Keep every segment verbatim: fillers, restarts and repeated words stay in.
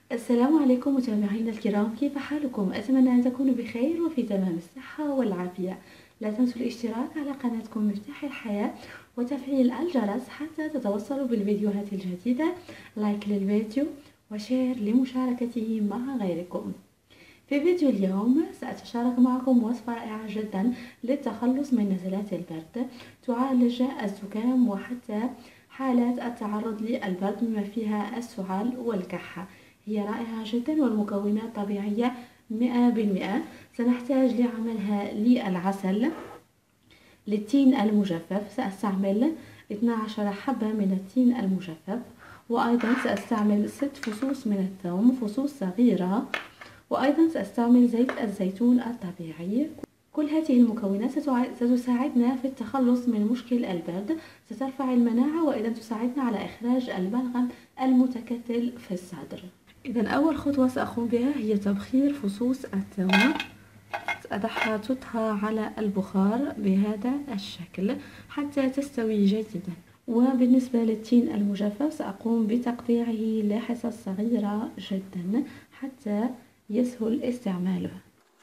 السلام عليكم متابعينا الكرام، كيف حالكم؟ أتمنى أن تكونوا بخير وفي تمام الصحة والعافية. لا تنسوا الاشتراك على قناتكم مفتاح الحياة وتفعيل الجرس حتى تتوصلوا بالفيديوهات الجديدة. لايك للفيديو وشير لمشاركته مع غيركم. في فيديو اليوم سأتشارك معكم وصفة رائعة جدا للتخلص من نزلات البرد، تعالج الزكام وحتى حالات التعرض للبرد بما فيها السعال والكحة. هي رائعة جدا والمكونات طبيعية مئة بالمئة. سنحتاج لعملها للعسل، للتين المجفف سأستعمل اثنتا عشرة حبة من التين المجفف، وأيضا سأستعمل ست فصوص من الثوم، فصوص صغيرة، وأيضا سأستعمل زيت الزيتون الطبيعي. كل هذه المكونات ستساعدنا في التخلص من مشكل البرد، سترفع المناعة وأيضا تساعدنا على إخراج البلغم المتكتل في الصدر. إذا أول خطوة سأقوم بها هي تبخير فصوص الثوم. سأحطها على البخار بهذا الشكل حتى تستوي جيدا. وبالنسبة للتين المجفف سأقوم بتقطيعه لحصص صغيرة جدا حتى يسهل استعماله.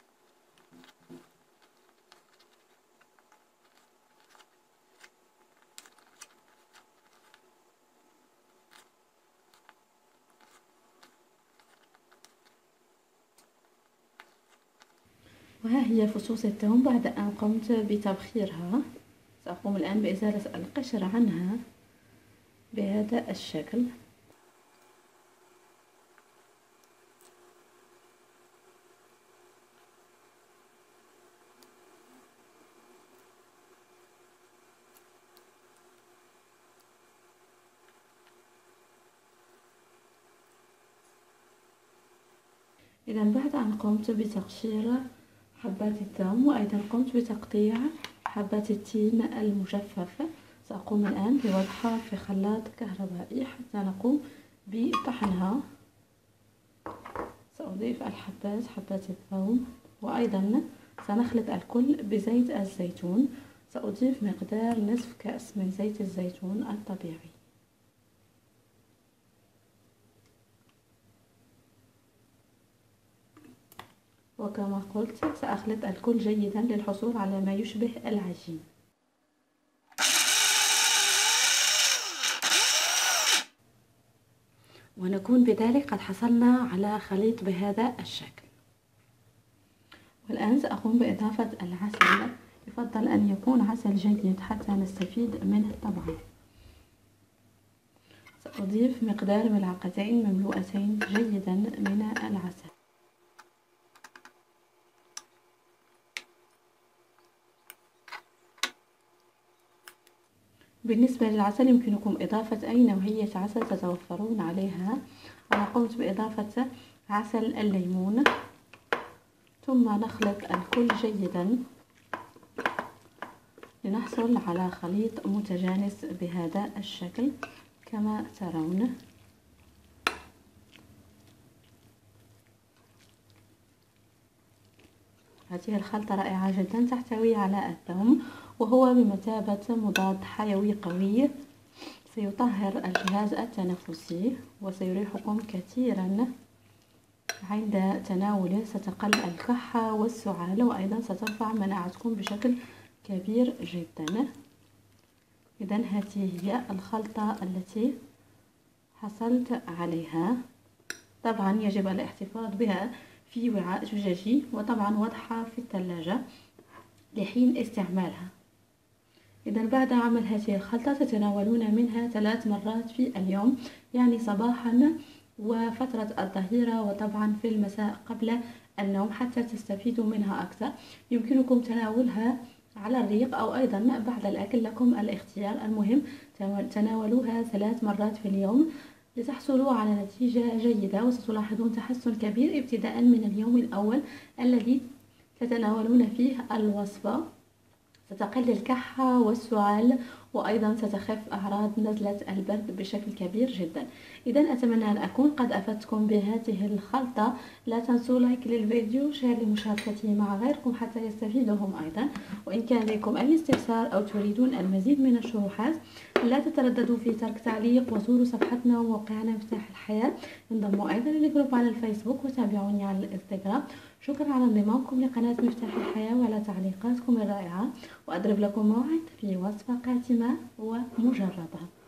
وها هي فصوص الثوم بعد أن قمت بتبخيرها. سأقوم الآن بإزالة القشر عنها بهذا الشكل. إذا بعد أن قمت بتقشير حبات الثوم وأيضا قمت بتقطيع حبات التين المجفف، سأقوم الآن بوضعها في خلاط كهربائي حتى نقوم بطحنها. سأضيف الحبات حبات الثوم وأيضا سنخلط الكل بزيت الزيتون. سأضيف مقدار نصف كأس من زيت الزيتون الطبيعي. وكما قلت سأخلط الكل جيدا للحصول على ما يشبه العجين. ونكون بذلك قد حصلنا على خليط بهذا الشكل. والآن سأقوم بإضافة العسل. يفضل أن يكون عسل جيد حتى نستفيد منه طبعا. سأضيف مقدار ملعقتين مملوءتين جيدا من العسل. بالنسبة للعسل يمكنكم إضافة أي نوعية عسل تتوفرون عليها. أنا قمت بإضافة عسل الليمون. ثم نخلط الكل جيدا لنحصل على خليط متجانس بهذا الشكل كما ترون. هذه الخلطة رائعة جدا، تحتوي على الثوم وهو بمثابة مضاد حيوي قوي، سيطهر الجهاز التنفسي وسيريحكم كثيرا عند تناوله. ستقل الكحة والسعال وأيضا سترفع مناعتكم بشكل كبير جدا. إذا هذه هي الخلطة التي حصلت عليها. طبعا يجب الاحتفاظ بها في وعاء زجاجي وطبعا وضعها في الثلاجة لحين استعمالها. إذا بعد عمل هذه الخلطة تتناولون منها ثلاث مرات في اليوم، يعني صباحا وفترة الظهيرة وطبعا في المساء قبل النوم حتى تستفيدوا منها أكثر. يمكنكم تناولها على الريق أو أيضا بعد الأكل، لكم الاختيار. المهم تناولوها ثلاث مرات في اليوم لتحصلوا على نتيجة جيدة، وستلاحظون تحسن كبير ابتداء من اليوم الأول الذي تتناولون فيه الوصفة. ستقل الكحة والسعال وأيضا ستخف أعراض نزلة البرد بشكل كبير جدا. إذا أتمنى أن أكون قد أفدتكم بهذه الخلطة. لا تنسوا لايك للفيديو، شير لمشاركته مع غيركم حتى يستفيدوا هم أيضا. وإن كان لديكم أي استفسار أو تريدون المزيد من الشروحات لا تترددوا في ترك تعليق، وزوروا صفحتنا وموقعنا مفتاح الحياة. انضموا أيضا للجروب على الفيسبوك وتابعوني على الانستغرام. شكرا على انضمامكم لقناة مفتاح الحياة وعلى تعليقاتكم الرائعة، وأضرب لكم موعد في وصفة قاتمة ومجربة.